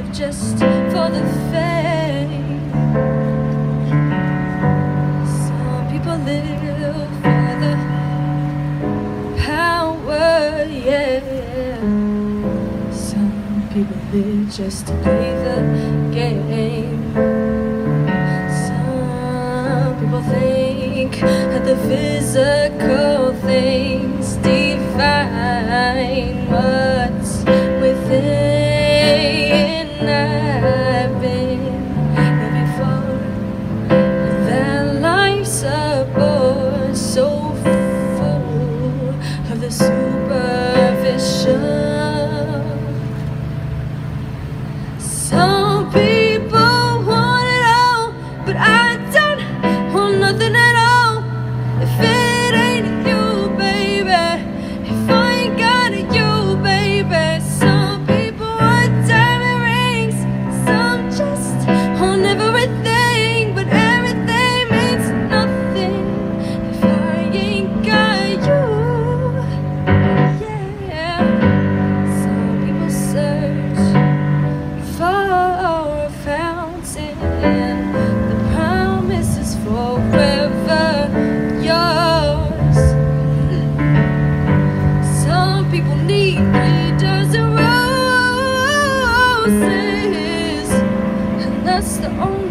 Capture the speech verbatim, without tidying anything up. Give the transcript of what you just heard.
just for the fame. Some people live for the power, yeah. Some people live just to play the game. Some people think that the physical things define what's within. I've been there before, that life's a bore so full of the superficial. Some people want it all, but I don't want nothing at all. If it ain't you, baby, if I ain't got it, you, baby. Some people want diamond rings, some just want everything, but everything means nothing if I ain't got you. Yeah. Some people search for a fountain, the promise is forever yours. Some people need three dozen roses, and that's the only